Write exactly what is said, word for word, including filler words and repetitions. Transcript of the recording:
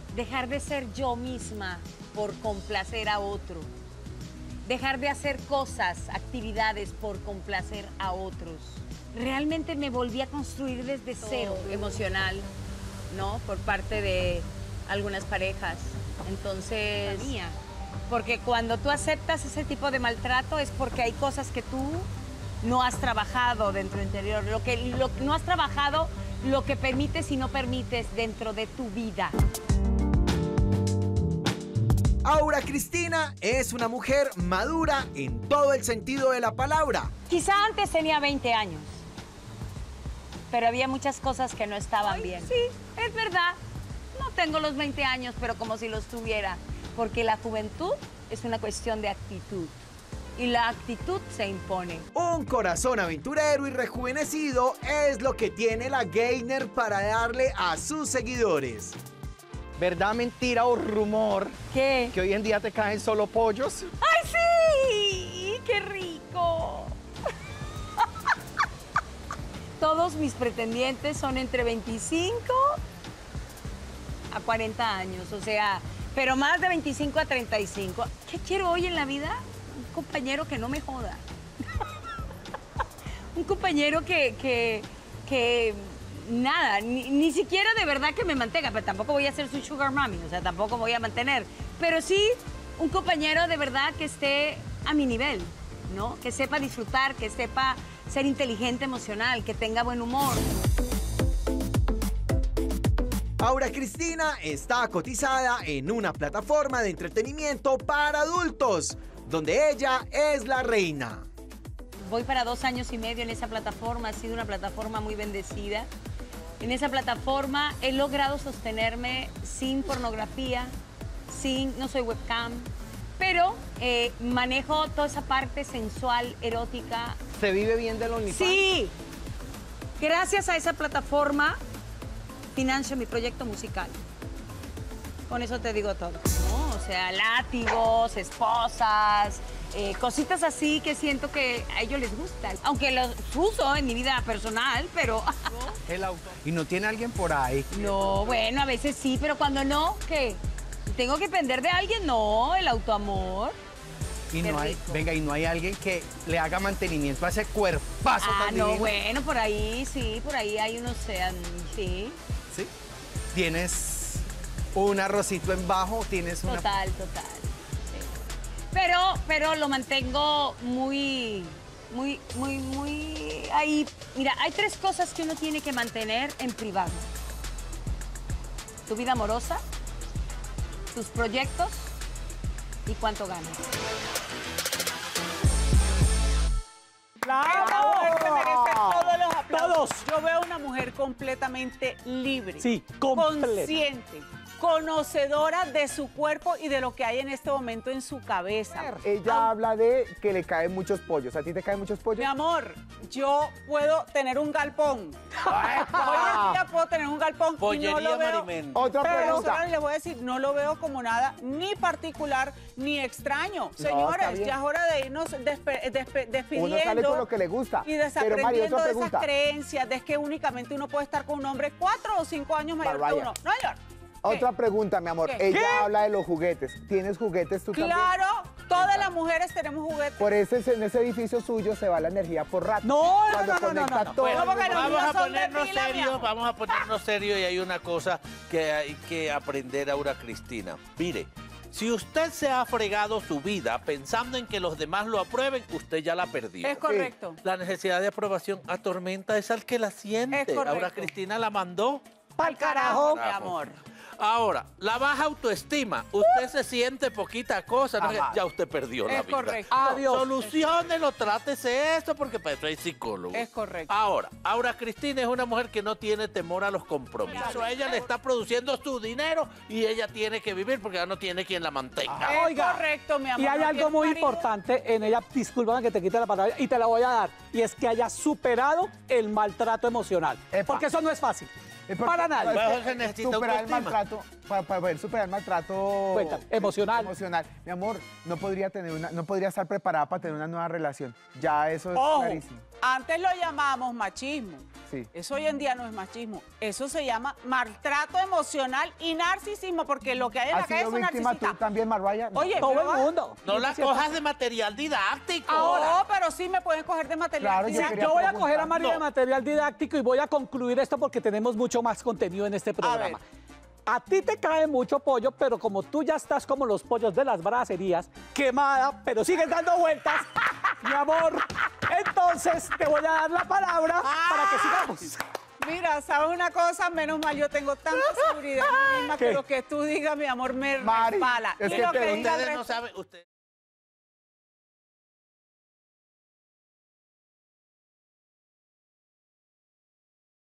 dejar de ser yo misma por complacer a otro. Dejar de hacer cosas, actividades por complacer a otros. Realmente me volví a construir desde cero emocional, ¿no? Por parte de algunas parejas. Entonces, porque cuando tú aceptas ese tipo de maltrato es porque hay cosas que tú no has trabajado dentro interior. Lo que lo, no has trabajado, lo que permites y no permites dentro de tu vida. Aura Cristina es una mujer madura en todo el sentido de la palabra. Quizá antes tenía veinte años, pero había muchas cosas que no estaban Ay, bien. Sí, es verdad. No tengo los veinte años, pero como si los tuviera. Porque la juventud es una cuestión de actitud. Y la actitud se impone. Un corazón aventurero y rejuvenecido es lo que tiene la Gaynor para darle a sus seguidores. ¿Verdad, mentira o rumor? ¿Qué? Que hoy en día te caen solo pollos. ¡Ay, sí! ¡Qué rico! Todos mis pretendientes son entre veinticinco a cuarenta años, o sea, pero más de veinticinco a treinta y cinco. ¿Qué quiero hoy en la vida? Un compañero que no me joda. Un compañero que, que, que nada, ni, ni siquiera de verdad que me mantenga, pero tampoco voy a ser su sugar mommy, o sea, tampoco voy a mantener. Pero sí un compañero de verdad que esté a mi nivel, ¿no? Que sepa disfrutar, que sepa ser inteligente emocional, que tenga buen humor. Aura Cristina está cotizada en una plataforma de entretenimiento para adultos, donde ella es la reina. Voy para dos años y medio en esa plataforma, ha sido una plataforma muy bendecida. En esa plataforma he logrado sostenerme sin pornografía, sin, no soy webcam, pero eh, manejo toda esa parte sensual, erótica. ¿Se vive bien del OnlyFans? Sí, gracias a esa plataforma financio mi proyecto musical. Con eso te digo todo, ¿no? O sea, látigos, esposas, eh, cositas así que siento que a ellos les gustan. Aunque los uso en mi vida personal, pero... El auto. ¿Y no tiene alguien por ahí? No, bueno, a veces sí, pero cuando no, ¿qué? ¿Tengo que depender de alguien? No, el autoamor. Y no hay, venga, y no hay alguien que le haga mantenimiento a ese cuerpazo Ah, tan no, divino. bueno, por ahí sí, por ahí hay unos, sean, sí. ¿Sí? ¿Tienes un arrocito en bajo? ¿Tienes una...? Total, total. Sí. Pero, pero lo mantengo muy, muy, muy, muy ahí. Mira, hay tres cosas que uno tiene que mantener en privado. Tu vida amorosa, tus proyectos y cuánto ganas. ¡Bravo! Una mujer que merece todos los aplausos. Todos. Yo veo una mujer completamente libre. Sí, completa. Consciente, conocedora de su cuerpo y de lo que hay en este momento en su cabeza. Ella Ah, habla de que le caen muchos pollos. ¿A ti te caen muchos pollos? Mi amor, yo puedo tener un galpón. Hoy en día puedo tener un galpón y no lo veo. Marimén. Otra Pero pregunta. ahora les voy a decir, no lo veo como nada ni particular ni extraño. Señores, bien. ya es hora de irnos despe- despe- despidiendo. Uno sale con lo que le gusta. Y Pero, Mari, desaprendiendo otra de esas pregunta. creencias de que únicamente uno puede estar con un hombre cuatro o cinco años mayor que Barbaya. uno. No, señor. Otra pregunta, mi amor. ¿Qué? Ella ¿Qué? habla de los juguetes. ¿Tienes juguetes tú también? Claro, todas las mujeres tenemos juguetes. Por eso es- en ese edificio suyo se va la energía por rato. No, no, Cuando no, no, conecta no, no. todo. Bueno, porque los Vamos míos a son de ponernos pila, mi serios, amor. vamos a ponernos serios y hay una cosa que hay que aprender, Aura Cristina. Mire, si usted se ha fregado su vida pensando en que los demás lo aprueben, usted ya la perdió. Es correcto. La necesidad de aprobación atormenta es al que la siente. Es correcto. Aura Cristina la mandó. Pa'l carajo, mi Carajo. amor. Ahora, la baja autoestima. Usted se siente poquita cosa, ¿no? Ajá. Ya usted perdió la Es vida. correcto. Adiós. Soluciónelo, trátese esto, porque para eso hay psicólogo. Es correcto. Ahora, Aura Cristina es una mujer que no tiene temor a los compromisos. A ella le está produciendo su dinero y ella tiene que vivir porque ya no tiene quien la mantenga. Es Oiga, correcto, mi amor. Y hay ¿No algo tienes muy marido? importante en ella, discúlpame que te quite la palabra, y te la voy a dar, y es que haya superado el maltrato emocional. Epa. Porque eso no es fácil. Es porque- Para nadie. no, es que Para eso se necesita superar el autoestima. maltrato, para, para poder superar el maltrato Cuéntame, emocional. emocional. Mi amor, no podría tener una, no podría estar preparada para tener una nueva relación. Ya eso es Ojo, clarísimo. Antes lo llamamos machismo. Sí. Eso hoy en día no es machismo. Eso se llama maltrato emocional y narcisismo, porque lo que hay en la ¿Has calle es sido un víctima narcisista. tú también, Marvaya? Oye, Todo pero- el mundo. No la cojas de material didáctico. No, pero sí me pueden coger de material. Claro, yo didáctico. quería Yo voy a preguntar. coger a María de No. material didáctico y voy a concluir esto porque tenemos mucho más contenido en este programa. A, ti te cae mucho pollo, pero como tú ya estás como los pollos de las bracerías, quemada, pero sigues dando vueltas, mi amor, entonces te voy a dar la palabra para que sigamos. Mira, ¿sabes una cosa? Menos mal, yo tengo tanta seguridad en mí misma ¿Qué? que lo que tú digas, mi amor, me Mari, resbala. es Y que lo te- que diga el Ustedes no resto- saben, usted...